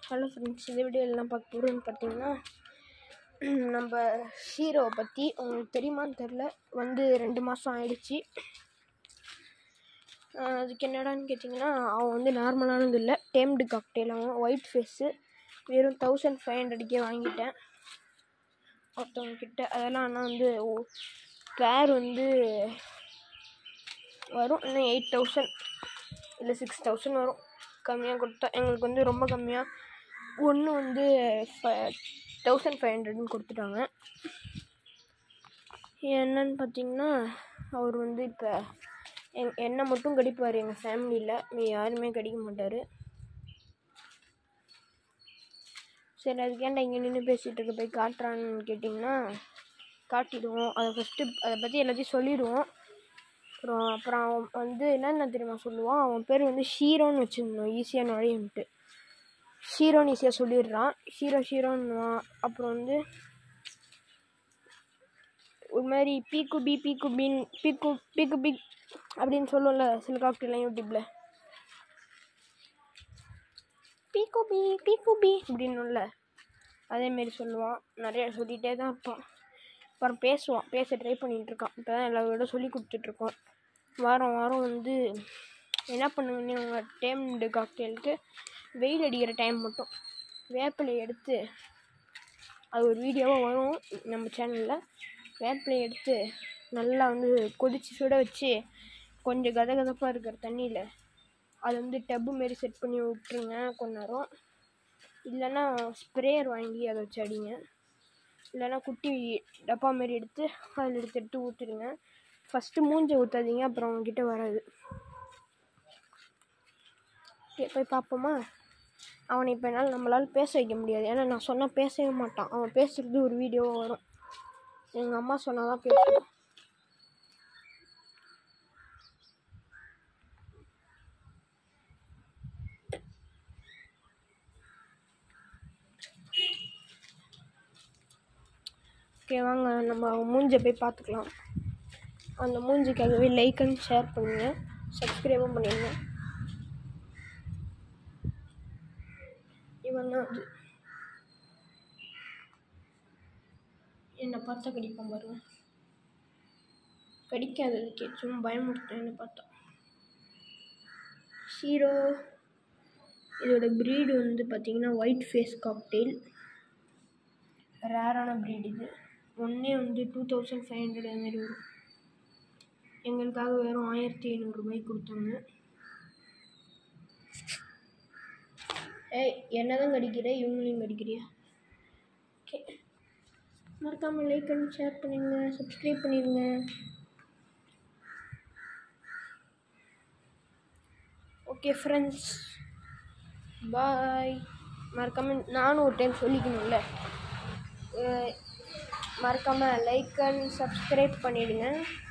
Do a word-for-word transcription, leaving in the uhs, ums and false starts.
Hello friends, இந்த வீடியோவில் என்ன பார்க்க போகிறோன்னு பார்த்தீங்கன்னா, நம்ம ஹீரோவை பற்றி உங்களுக்கு தெரியுமான்னு தெரில. வந்து ரெண்டு மாதம் ஆயிடுச்சு. அதுக்கு என்னடான்னு கேட்டிங்கன்னா, அவன் வந்து நார்மலானது இல்லை, டேம்டு காக்டெயில். அவன் ஒயிட் ஃபேஸு, வெறும் தௌசண்ட் ஃபைவ் ஹண்ட்ரடுக்கே வாங்கிட்டேன் ஒருத்தவங்கக்கிட்ட. அதெல்லாம் ஆனால் வந்து பேர் வந்து வரும் இன்னும் எயிட் தௌசண்ட் இல்லை சிக்ஸ் தௌசண்ட் வரும். கம்மியாக கொடுத்தா எங்களுக்கு வந்து ரொம்ப கம்மியாக ஒன்று வந்து ஃபை தௌசண்ட் ஃபைவ் ஹண்ட்ரட்னு கொடுத்துட்டாங்க. என்னன்னு பார்த்தீங்கன்னா, அவர் வந்து இப்போ எங் என்னை மட்டும் கடிப்பார். எங்கள் ஃபேமிலியில் மீ யாருமே கடிக்க மாட்டார். சரி, அதுக்கேண்டா இங்கே நின்று பேசிகிட்டு இருக்க, போய் காட்டுறான்னு கேட்டிங்கன்னா காட்டிடுவோம். அதை ஃபஸ்ட்டு அதை பற்றி எல்லாத்தையும் சொல்லிவிடுவோம். அப்புறம் அப்புறம் அவன் வந்து என்னென்ன தெரியுமா சொல்லுவான். அவன் பேர் வந்து ஷீரோன்னு வச்சுருந்தோம், ஈஸியாக நுழையுன்ட்டு. ஷீரோன்னு ஈஸியாக சொல்லிடுறான். ஷீரோ ஷீரோன்னுவான். அப்புறம் வந்து ஒரு மாதிரி பீக்கு பி பீக்கு பீன் பீக்கு பீக்கு பீக் அப்படின்னு சொல்லுவோம்ல சில காக்டெல்லாம் யூடியூப்பில். பீக்கு பி பீக்கு பி அப்படின்னும்ல, அதேமாரி சொல்லுவான். நிறையா சொல்லிகிட்டே தான் இருப்பான். அப்புறம் பேசுவான், பேச ட்ரை பண்ணிகிட்ருக்கான். இப்போ தான் எல்லாரோட சொல்லி கொடுத்துட்ருக்கோம். வாரம் வாரம் வந்து என்ன பண்ணுங்கன்னு உங்கள் டேம்டு காக்டெயிலுக்கு வெயில் அடிக்கிற டைம் மட்டும் வேப்பிலை எடுத்து, அது ஒரு வீடியோவாக வரும் நம்ம சேனலில். வேப்பிலை எடுத்து நல்லா வந்து கொதித்து சுட வச்சு கொஞ்சம் கத கதப்பாக இருக்கிற தண்ணியில் அதை வந்து டப்பு மாரி செட் பண்ணி விட்டுருங்க கொஞ்ச நேரம். இல்லைன்னா ஸ்ப்ரேயர் வாங்கி அதை வச்சு அடிங்க. இல்லைன்னா குட்டி டப்பா மாரி எடுத்து அதில் எடுத்து எடுத்து ஊற்றுடுங்க. ஃபஸ்ட்டு மூஞ்சை ஊற்றாதீங்க, அப்புறம் அவங்கக்கிட்ட வராது. போய் பார்ப்போமா? அவனை இப்போ என்னால் நம்மளால் பேச வைக்க முடியாது, ஏன்னா நான் சொன்னால் பேசவே மாட்டான். அவன் பேசுகிறது ஒரு வீடியோவாக வரும். எங்கள் அம்மா சொன்னால் தான் பேசுவான். ஓகே, வாங்க நம்ம அவன் மூஞ்சை போய் பார்த்துக்கலாம். அந்த மூஞ்சிக்காகவே லைக் அண்ட் ஷேர் பண்ணுங்க, சப்ஸ்கிரைபும் பண்ணிடுங்க. இவன் தான் அது என்னை பார்த்தா கடிப்பான் பாருங்க. கடிக்காததுக்கே சும்மா பயமுறுத்தேன் என்னை பார்த்தா. ஹீரோ இதோட ப்ரீடு வந்து பார்த்திங்கன்னா ஒயிட் ஃபேஸ் காக்டெயில். ரேரான ப்ரீட் இது. ஒன்றே வந்து டூ தௌசண்ட் ஃபைவ் ஹண்ட்ரட் அதுமாரி வரும். எங்களுக்காக வெறும் ஆயிரத்தி ஐநூறுரூபாய்க்கு கொடுத்தாங்க. ஏய், என்ன தான் கடிக்கிற, இவங்களையும் கடிக்கிறியா? ஓகே, மறக்காமல் லைக் பண்ணி ஷேர் பண்ணிடுங்க, சப்ஸ்கிரைப் பண்ணிடுங்க. Okay friends, bye. மறக்காமல் நானும் ஒரு டைம் சொல்லிக்கணும்ல, மறக்காமல் லைக் அண்ட் சப்ஸ்கிரைப் பண்ணிவிடுங்க.